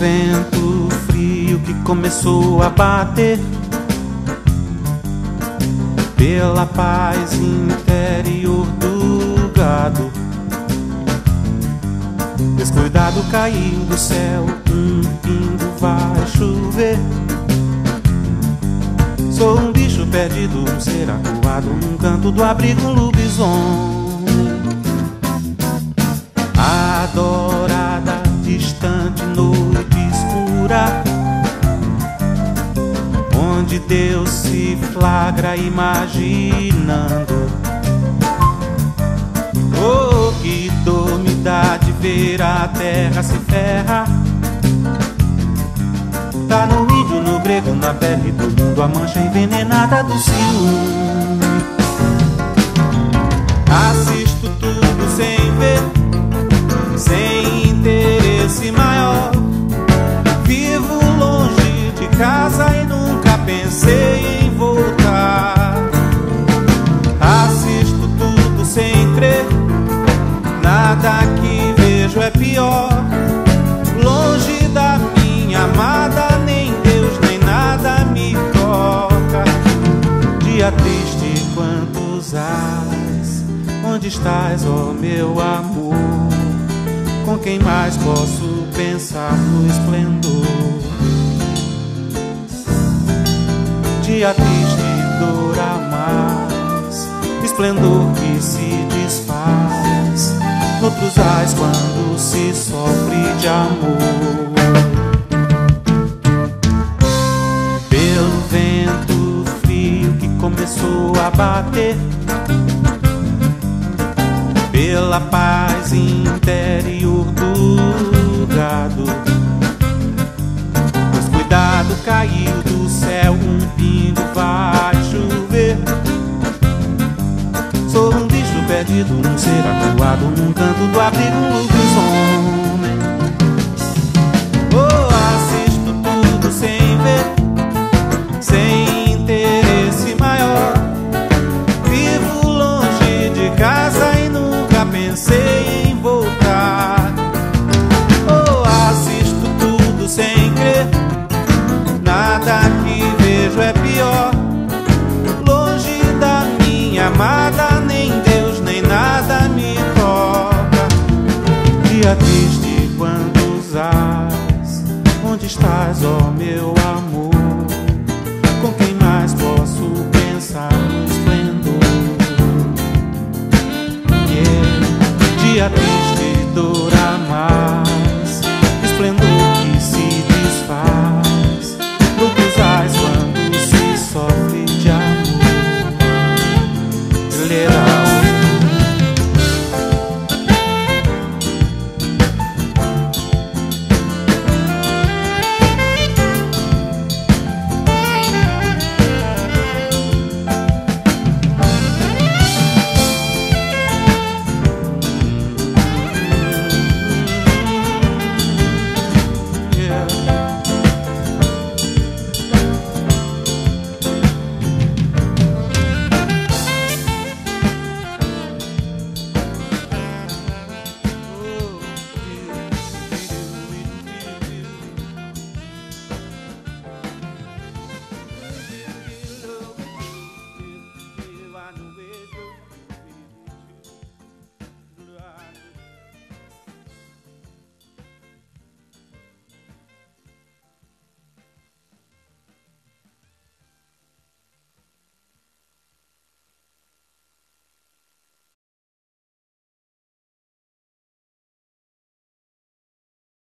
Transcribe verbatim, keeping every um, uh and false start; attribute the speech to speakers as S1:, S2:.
S1: vento frio que começou a bater, pela paz interior do gado, descuidado caiu do céu, um pingo vai chover. Sou um bicho perdido, um ser acuado num canto do abrigo, um lobisomem. Adorada, distante noite escura, onde Deus se flagra imaginando. Oh, que dor me dá de ver a terra se ferra. Tá no índio, no grego, na pele do mundo, a mancha envenenada do ciúme. Assisto tudo sem ver, sem interesse maior. Vivo longe de casa e nunca pensei em voltar. Assisto tudo sem crer, nada que vejo é pior. Longe da minha amada, nem Deus nem nada me toca. Dia triste, quantos ais, onde estás, ó meu amor? Com quem mais posso pensar no esplendor? Dia triste, dor a mais, esplendor que se desfaz. Noutros ais, quando se sofre de amor. Pelo vento frio que começou a bater, pela paz interior do gado, descuidado caiu do céu, um pingo vai chover. Sou um bicho perdido, um ser acuado num canto do abrigo, um lobisomem. Oh, assisto tudo sem ver, sem interesse maior. Vivo longe de casa e nunca pensei em voltar. Oh, assisto tudo sem crer, nada que vejo é pior. Longe da minha amada, nem Deus nem nada me toca. Dia triste, quantos ais, onde estás, ó meu amor?